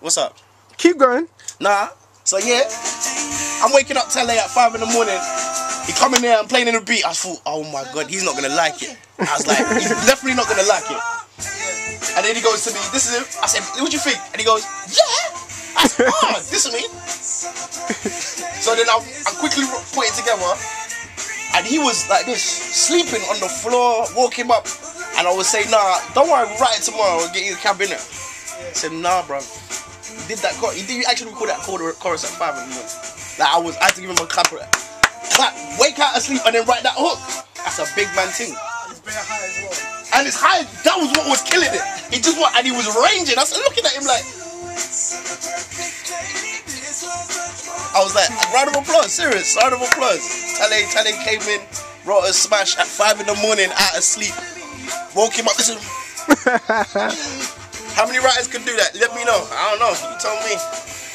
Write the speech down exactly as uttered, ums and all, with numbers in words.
What's up? Keep going. Nah. So yeah, I'm waking up Talay at five in the morning. He come in there and playing in the beat. I thought, oh my god, he's not gonna like it. I was like, he's definitely not gonna like it. And then he goes to me, this is it. I said, what do you think? And he goes, yeah. I said, oh, this is me. So then I, I quickly put it together. And he was like this, sleeping on the floor, woke him up. And I was saying, nah, don't worry, we'll write it tomorrow, we'll get you the cabinet. I said, nah, bro. He did that chorus. He did actually record that chorus at five in the morning. Like I was, I had to give him a clap, clap, wake out of sleep, and then write that hook. That's a big man thing. It's very high as well. And it's high. That was what was killing it. He just what, and he was ranging. I was looking at him like, I was like, round of applause, serious, round of applause. Talay, Talay came in, wrote a smash at five in the morning, out of sleep, woke him up. Listen. How many writers can do that? Let me know. I don't know. You tell me.